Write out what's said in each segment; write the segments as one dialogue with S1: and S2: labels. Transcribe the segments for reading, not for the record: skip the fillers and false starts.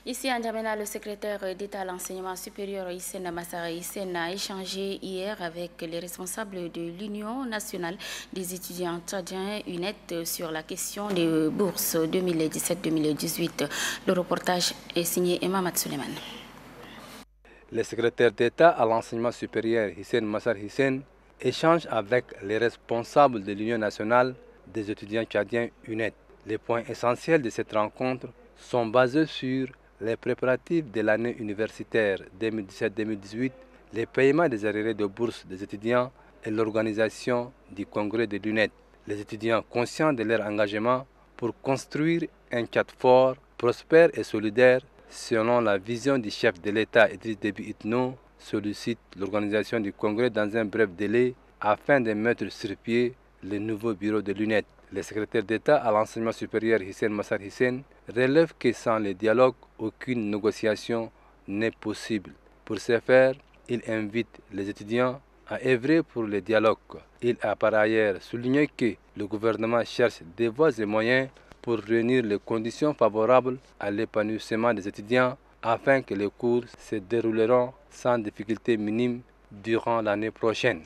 S1: Ici à N'Djamena, le secrétaire d'État à l'enseignement supérieur Hissène Massara Hissène a échangé hier avec les responsables de l'Union nationale des étudiants tchadiens UNET sur la question des bourses 2017-2018. Le reportage est signé Emma Matsuleman.
S2: Le secrétaire d'État à l'enseignement supérieur Hissène Massara Hissène échange avec les responsables de l'Union nationale des étudiants tchadiens UNET. Les points essentiels de cette rencontre sont basés sur les préparatifs de l'année universitaire 2017-2018, les paiements des arriérés de bourse des étudiants et l'organisation du congrès de l'UNET. Les étudiants conscients de leur engagement pour construire un Tchad fort, prospère et solidaire, selon la vision du chef de l'État Idriss Déby Itno, sollicitent l'organisation du congrès dans un bref délai afin de mettre sur pied le nouveau bureau de l'UNET. Le secrétaire d'État à l'enseignement supérieur Hissène Massara Hissène relève que sans le dialogue, aucune négociation n'est possible. Pour ce faire, il invite les étudiants à œuvrer pour le dialogue. Il a par ailleurs souligné que le gouvernement cherche des voies et moyens pour réunir les conditions favorables à l'épanouissement des étudiants afin que les cours se dérouleront sans difficulté minime durant l'année prochaine.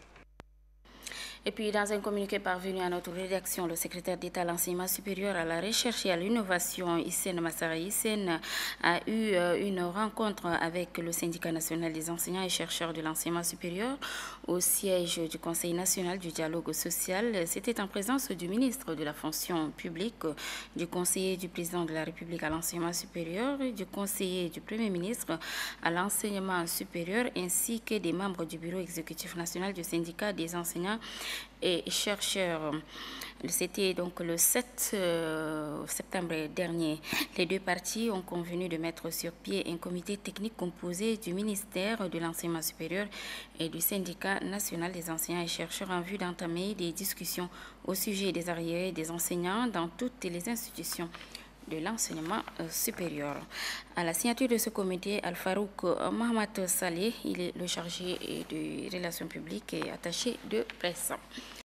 S1: Et puis, dans un communiqué parvenu à notre rédaction, le secrétaire d'État à l'enseignement supérieur, à la recherche et à l'innovation, Hissène Massara Hissène, a eu une rencontre avec le syndicat national des enseignants et chercheurs de l'enseignement supérieur au siège du Conseil national du dialogue social. C'était en présence du ministre de la fonction publique, du conseiller du président de la République à l'enseignement supérieur, du conseiller du Premier ministre à l'enseignement supérieur, ainsi que des membres du bureau exécutif national du syndicat des enseignants et chercheurs. C'était donc le 7 septembre dernier. Les deux parties ont convenu de mettre sur pied un comité technique composé du ministère de l'enseignement supérieur et du syndicat national des enseignants et chercheurs en vue d'entamer des discussions au sujet des arriérés des enseignants dans toutes les institutions de l'enseignement supérieur. À la signature de ce comité, Al-Farouk Mohamed Saleh, il est le chargé de relations publiques et attaché de presse.